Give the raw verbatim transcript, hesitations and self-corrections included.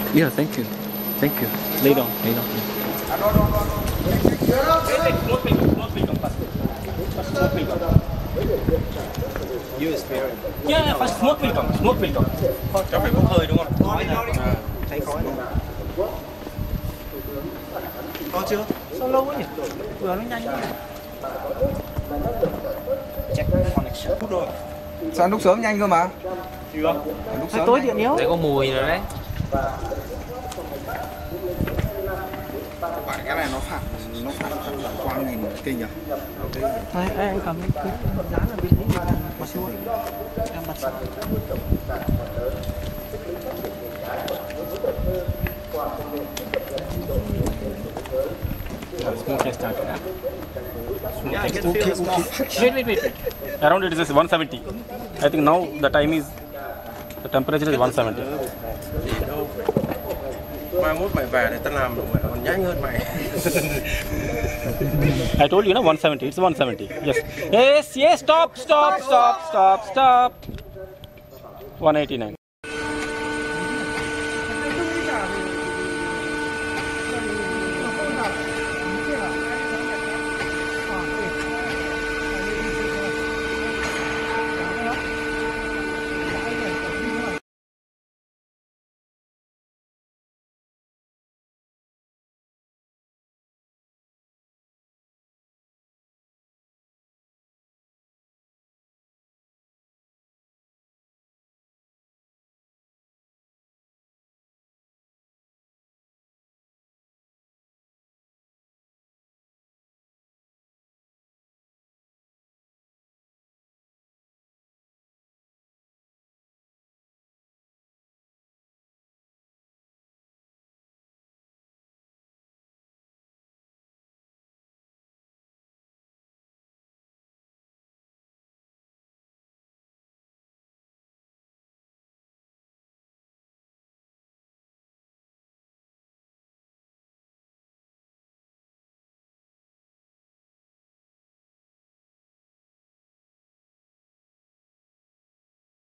Yeah, thank you. Thank you. Lay down, lay down. Smoke will come, smoke will come first. First smoke will come. You is very. Yeah, yeah, first smoke will come, smoke will come. Cháu phải bốc hơi đúng không? Khói nè. À, thấy khói nè. Có chưa? Sao lâu quá nhỉ? Vừa nó nhanh quá. Check connection. Hút rồi. Sao lúc sớm nhanh cơ mà? Chưa. Lúc Hay tối điện yếu. Đấy có mùi rồi đấy. Phải cái này nó phản nó phản quang nhìn kinh à? Đây, anh cầm cái dán ở bênนี้mà xuống. Em bật xuống. Smoke has started. Yeah, I can feel the smoke. Wait, wait, wait. Around it is one seventy. I think now the time is, the temperature is one seventy. Gì đâu. Mai mốt mày về để tao làm mày còn nhanh hơn mày. I told you, no, one seventy. It's one seventy. Yes. Yes, yes. Stop, stop, stop, stop, stop. one eighty-nine.